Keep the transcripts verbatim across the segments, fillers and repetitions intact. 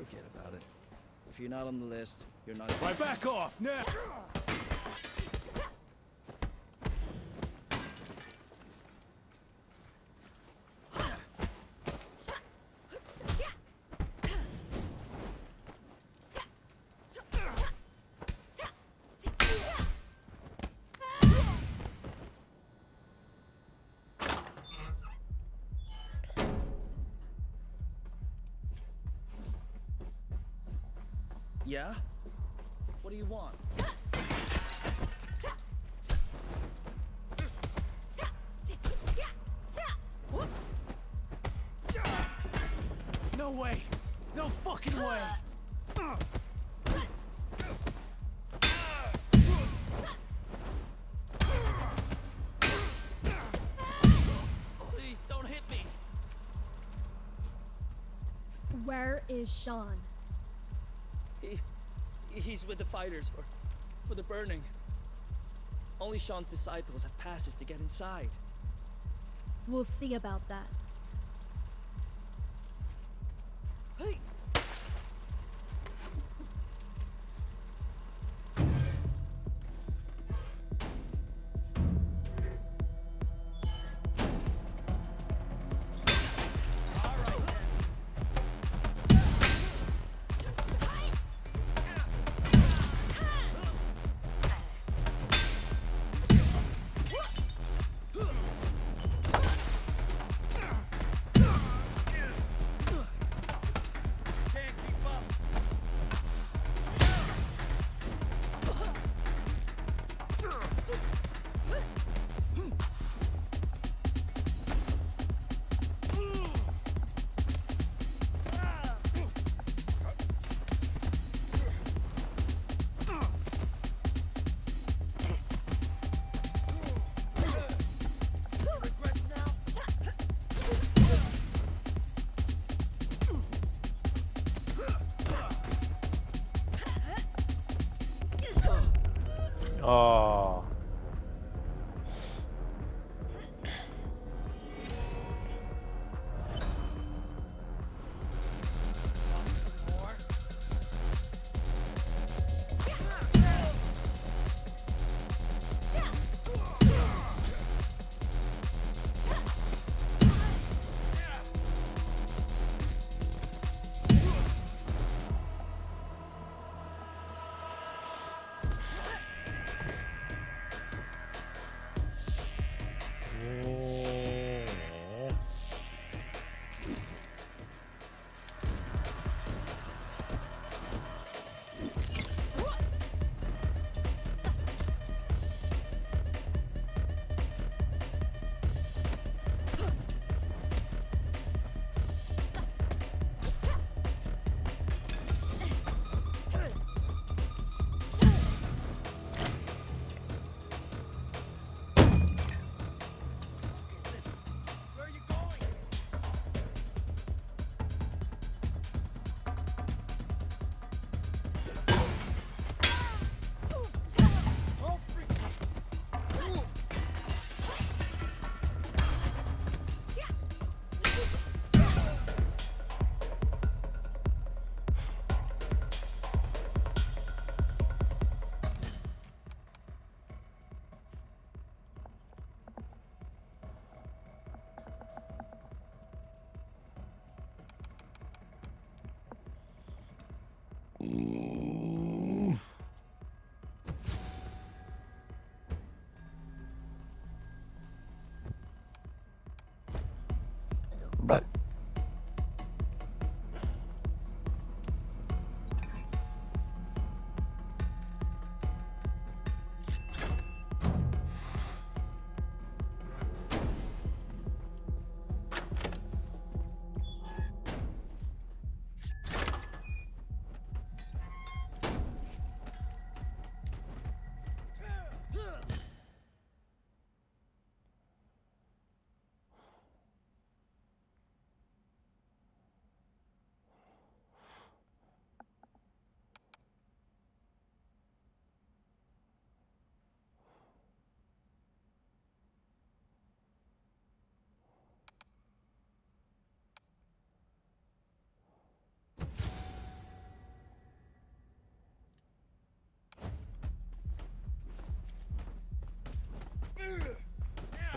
Forget about it. If you're not on the list, you're not... Right, back off, now! Yeah? What do you want? No way! No fucking way! Please, don't hit me! Where is Sean? He... he's with the fighters for... for the burning. Only Sean's disciples have passes to get inside. We'll see about that. Hey! Oh.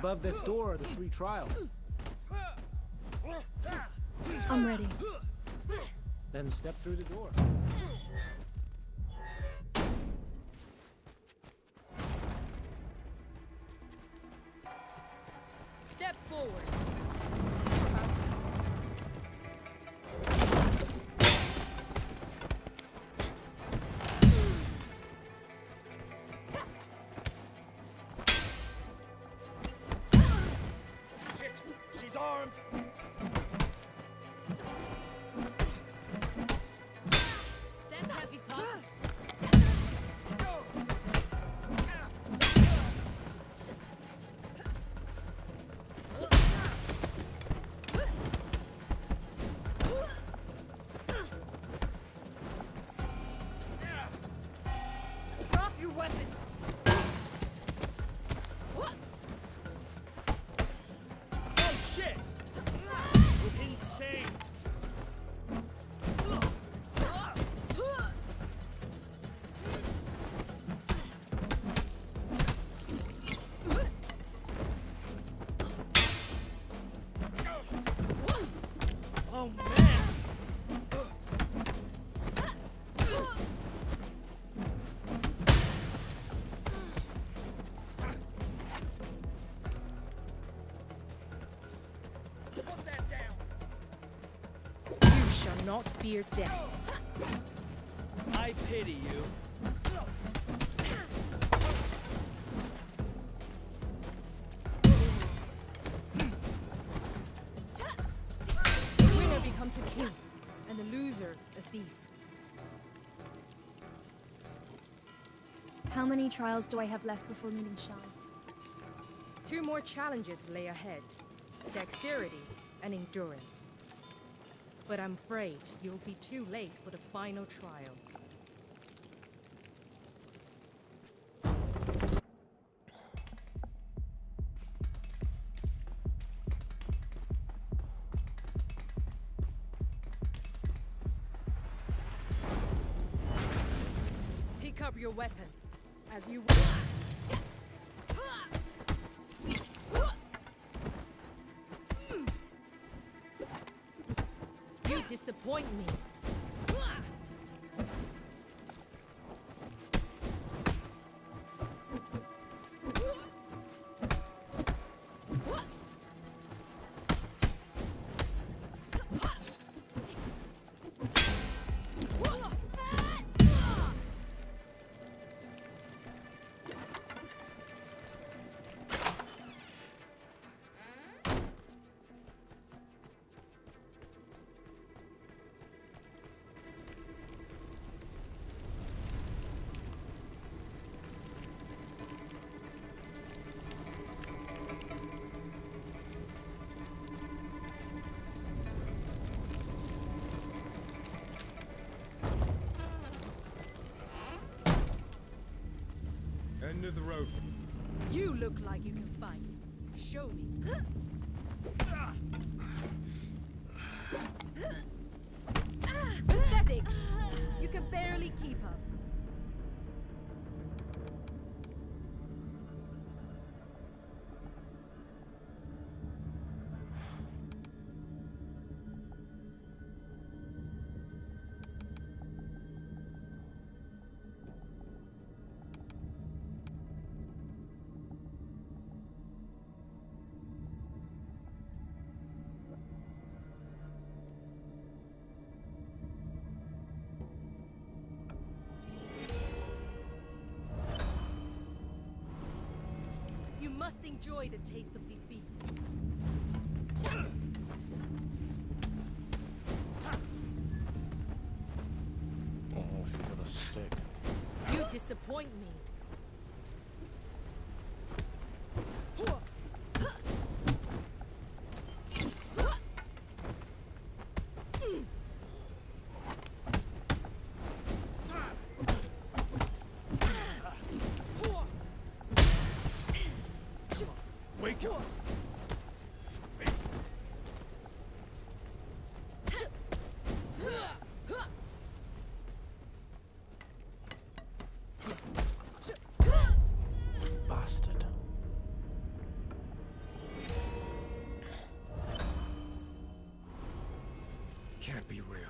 above this door are the three trials. I'm ready. Then step through the door. Step forward. Shit! She's armed! That's heavy puff. Drop your weapon. Oh shit! Insane! Oh man! Put that down! You shall not fear death. I pity you. The winner becomes a king, and the loser a thief. How many trials do I have left before meeting Sean? Two more challenges lay ahead. Dexterity and endurance. But I'm afraid you'll be too late for the final trial. Pick up your weapon, as you will. You disappoint me. End of the road. You look like you can fight. Show me. Pathetic! You can barely keep up. You must enjoy the taste of defeat. Oh, she's got a stick. You disappoint me. Wake up! can't be real.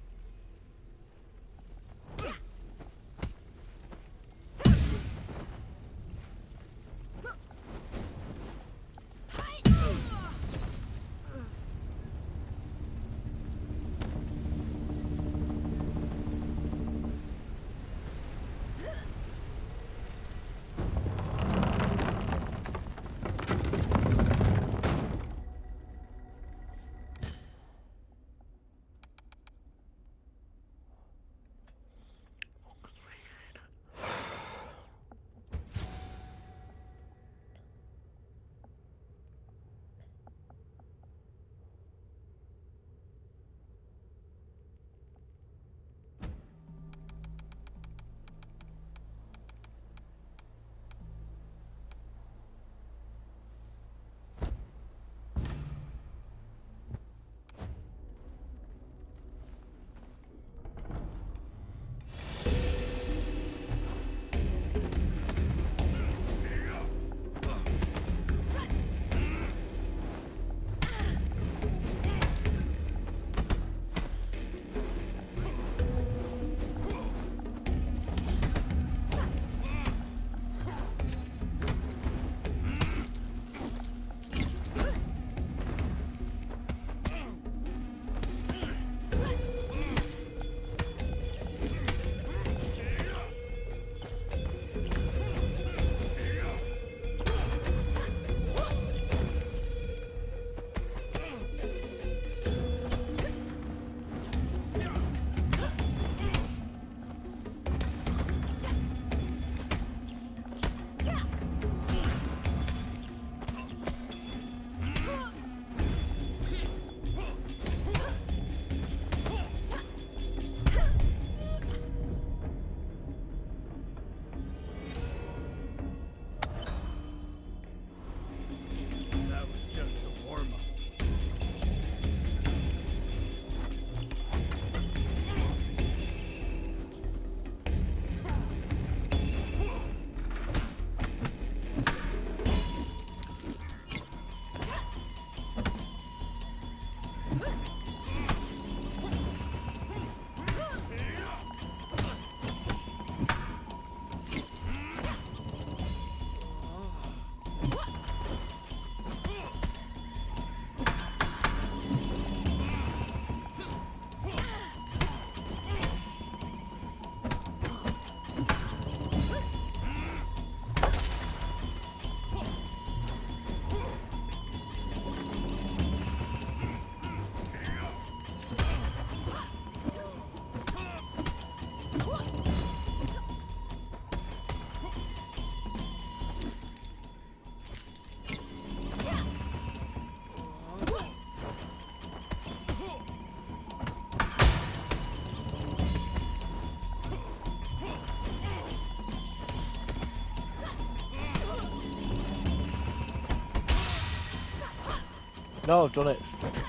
No, I've done it.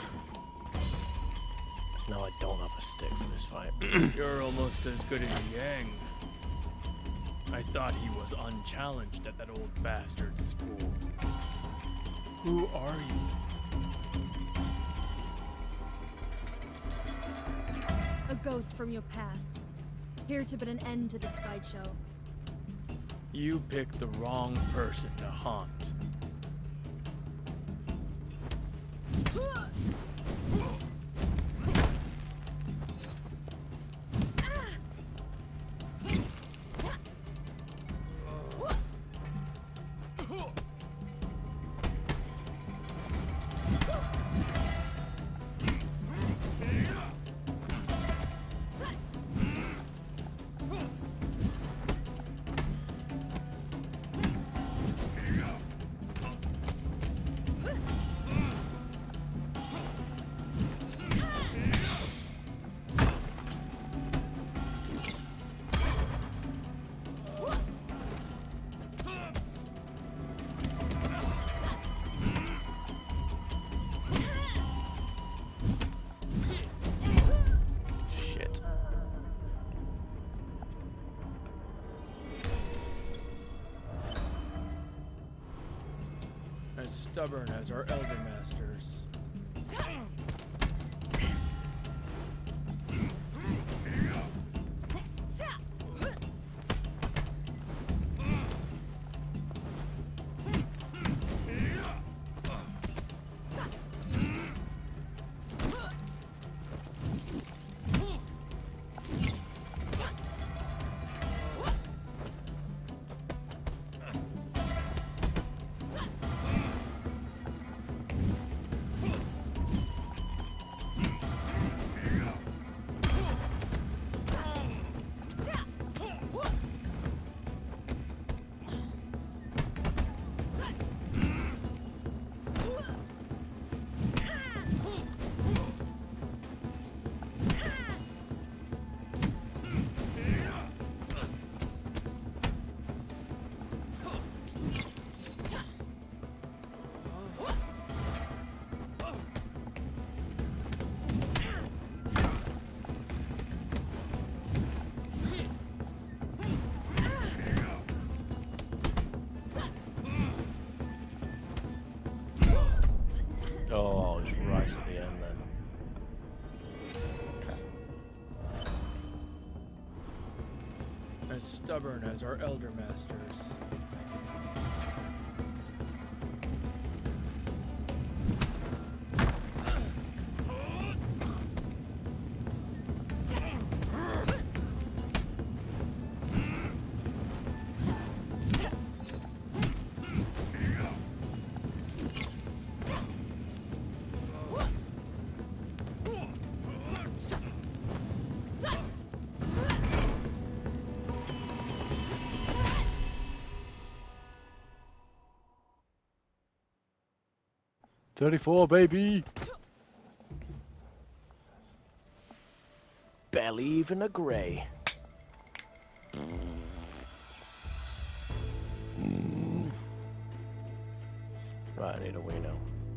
No, I don't have a stick for this fight. You're almost as good as Yang. I thought he was unchallenged at that old bastard's school. Who are you? A ghost from your past. Here to put an end to this sideshow. You picked the wrong person to haunt. As stubborn as our elder masters. as stubborn as our elder masters. thirty-four, baby! Barely even a gray. Right, I need a wino.